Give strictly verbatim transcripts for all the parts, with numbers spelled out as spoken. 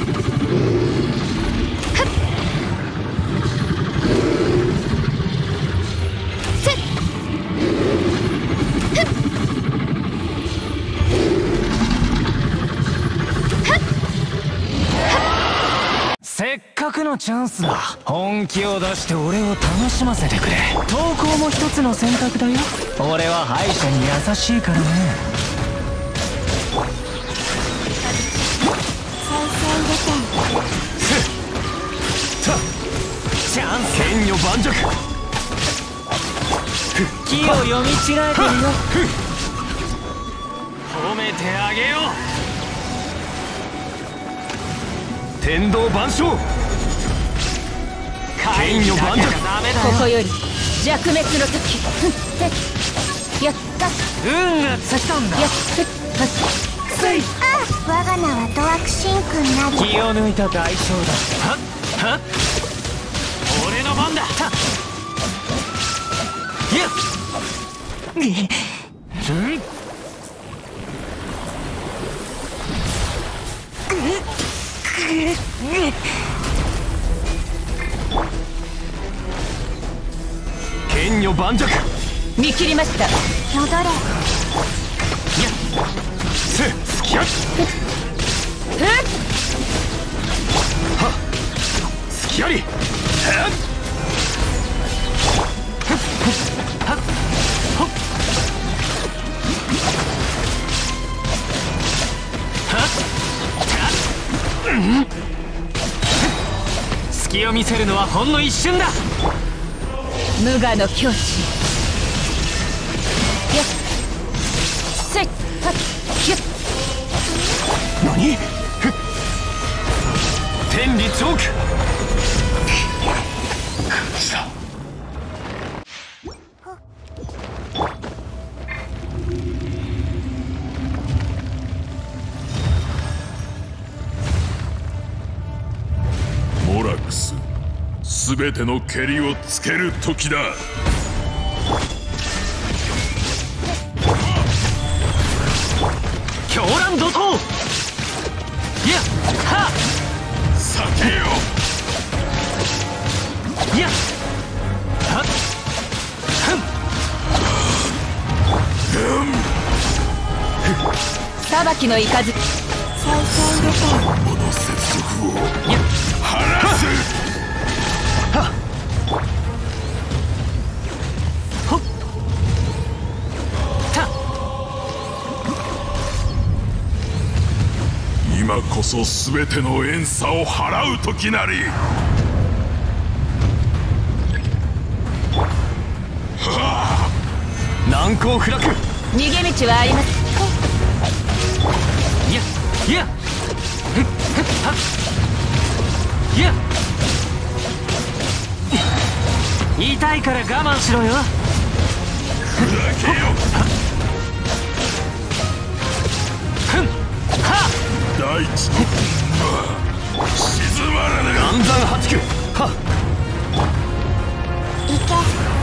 せっかくのチャンスだ。本気を出して俺を楽しませてくれ。投稿も一つの選択だよ。俺は敗者に優しいからね。チャンス剣女盤石。気を読み違えてるよ。褒めてあげよう。天道万象。剣女盤石。 ここより弱滅の時。やった運が尽きたんだ。 やったせい。 あ、我が名はドワクシンクになり。 気を抜いた代償だ。はっはっ俺の番だ。いやっ剣女盤石。 見切りました。 戻れ。 せすきやっはっすきやりはっはっはっ隙を見せるのはほんの一瞬だ。 無我の境地。やっせいはっひゅっ。 何？天理チョーク。さモラクス、すべてのけりをつける時だ。 狂乱怒涛。いやはっ避けよ。 いやはっ裁きの雷。 再生ルテン。 この接触を晴らす。 はっほっ今こそすべての怨嗟を払う時なり。 難攻不落。 逃げ道はあります。 いやいやふっふっはっいや痛いから我慢しろよ。 砕けよ。 ふんはっ大地の静まらぬ。 暗算八九はっ行け。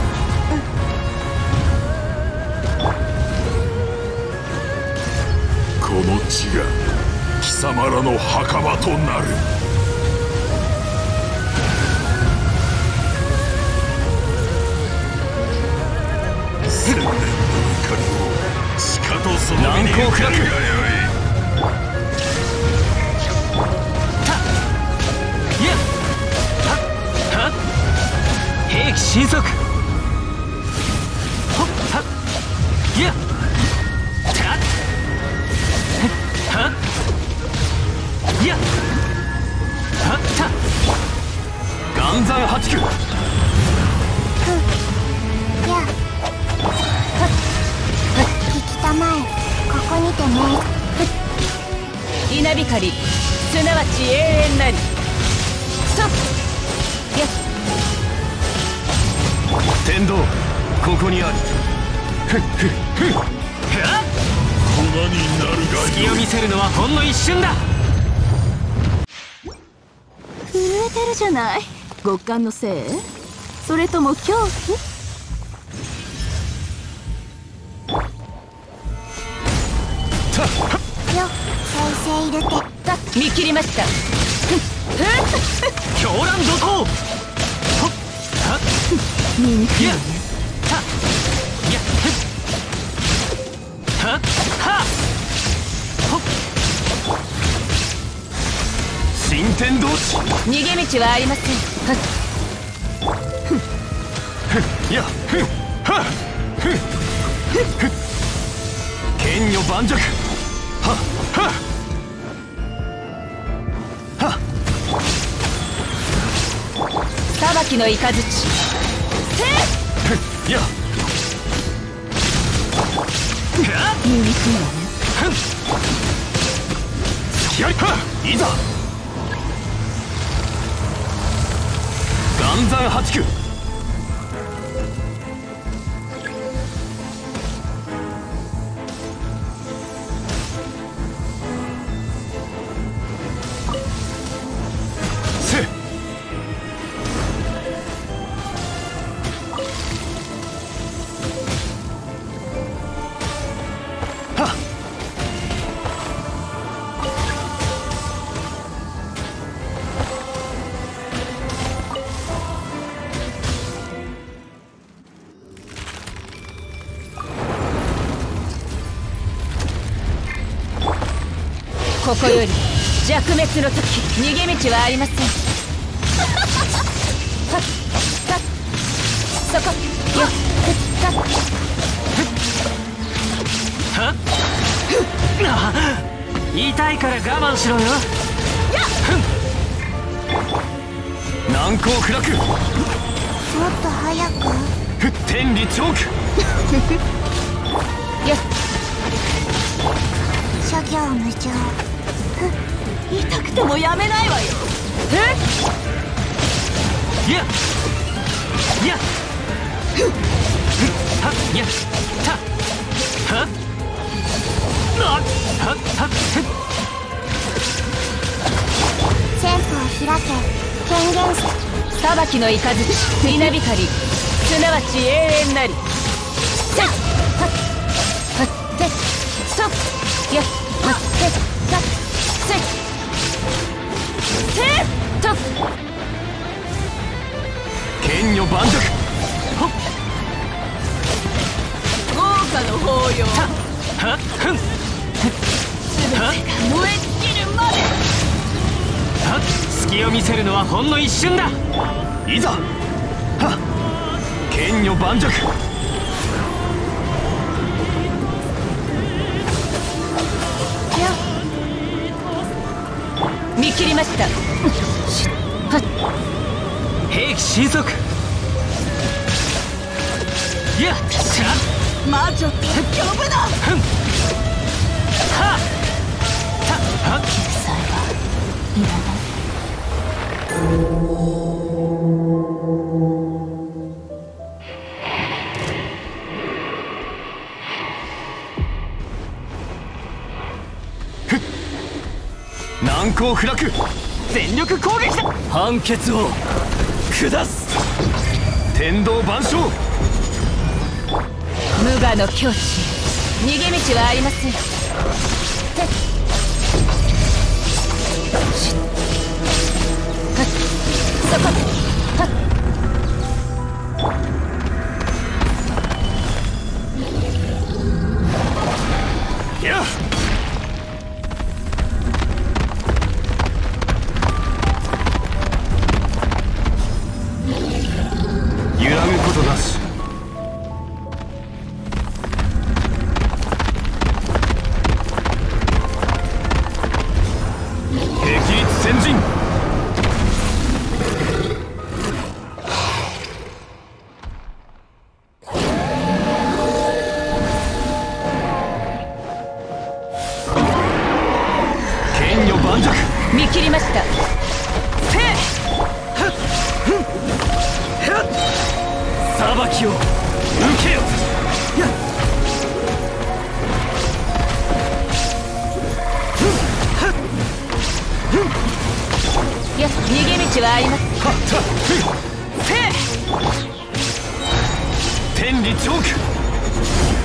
この地が貴様らの墓場となる。千年の怒りをしかとその身に受けるがよい。 いやはっはっ兵器神速。ほっはっいやたっはっいやはった岩山八九。 や。聞きたまえ。ここにてね。 稲光すなわち永遠なり。ストップ。やっ天道ここにある。ふっふっふっはっ粉になるが隙を見せるのはほんの一瞬だ。 震えてるじゃない。極寒のせい？それとも恐怖？ よ、再生ルテン。 見切りました。 狂乱怒涛。ほっはっいやはっいやはっはっほっ新天道地。 逃げ道はありません。はっいやふんはっふんふん剣女盤石。はっはっはっ裁きの雷。せいや見にくいわね。 ふんやりはいざ岩山八九。せはっここより弱滅の時。逃げ道はありません。はっはっそこよっはっはっあ痛いから我慢しろよ。ふん難攻不落。 もっと早く。 ふ天理チョーク。 よっ諸行無常。 痛くてもやめないわよ。えいやいやふっはっいやたはっあはっはっふっ先鋒開け。権限者。 裁きの雷。稲光すなわち永遠なり。せっはっはってそっやっはってたせっせっと剣女盤石。ほっ豪華の法要たはっふん全てが燃え尽きるまで。 はっ隙を見せるのはほんの一瞬だ。いざはっ剣女盤石。 見切りました。はっ兵器神速。いやしゃ魔女と呼ぶな。 ふんはったはっ救済はいらない。 難攻不落。全力攻撃だ。判決を下す。天道万象。 無我の境地。逃げ道はありません。てっしっはっそこはっいや揺らぐことなし。霹靂先陣。剣女盤石。 見切りました。 せっはっふんはっ裁きを受けよ。やっふんはっふんいや逃げ道はあります。 はったふんせっ天理チョーク。